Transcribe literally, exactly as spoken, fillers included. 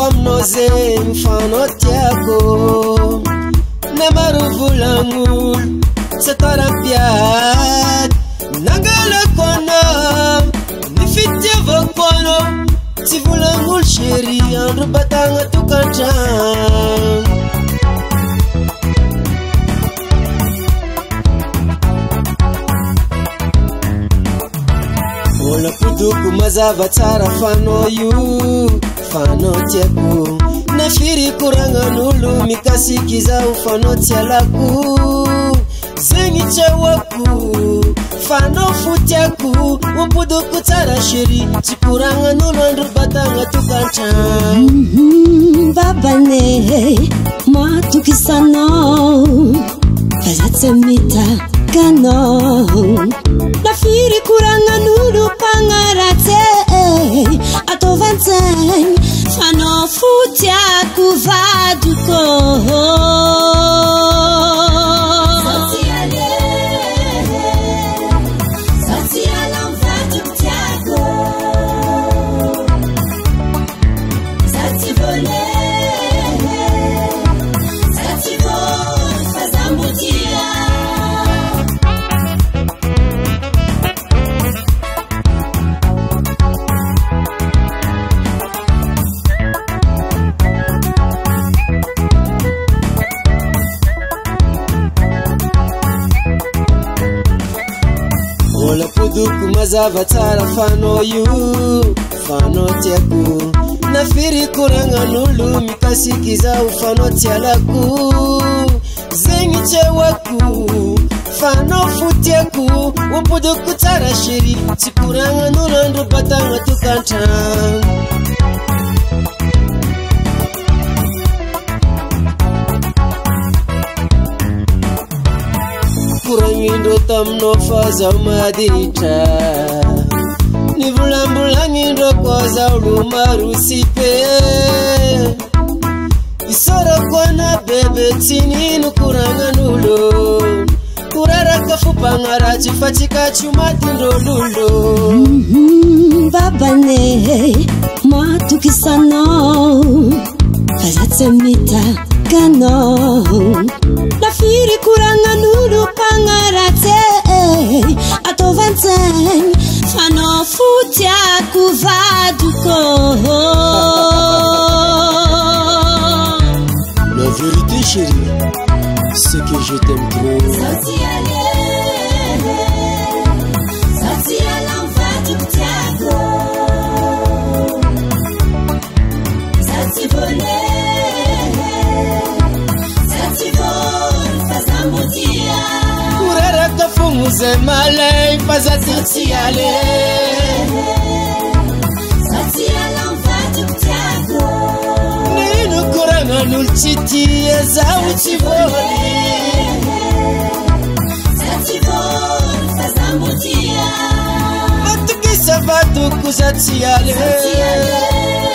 famnoze mfanotiako namaruvulangul satarampiat nangala kono nifite vokono tivulangul sheri andru batanga tukantang Ola puduku mazava tsara fano yu fano tiaku nafiri kuranga nulu mikasikiza ufano tialaku zengi chawaku fano futiaku upuduku tsara sheri chikuranga nulu andru batanga tukancha babane matukisano fazatsemita kano nafiri kuranga nulu pangarate atovanten fano futia kuvaduko Satiale Satiale mvaduktiako Sativole Sativole fazambutia Ola puduku mazava tsara fano yu fano tiaku nafiri kuranga nulu mikasikiza ufano tialaku zengi chewaku fano futiaku upuduku tsara sheri chikuranga nulu andru batanga tukantang Kurangindo tamno faza umadita Nivulambulangindo kwaza ulumarusipe Isoro kwana bebe tini nukuranga nulo Kurara kafupangara chifatika chumatindo lulo Babane matukisano fazatsemita kano nafiri kuranga nulu pangarate atovanten fano futia kuvaduko La vérité chérie, c'est que je t'aime trop Satiale Satiale mvaduktiako Sativole Kurara kafumuze malay fazatitiale Satiale mvaduktiako Ninu kuranga nulchiti eza uchivoli Sativole fazambutia Matukisa vatuku zatiale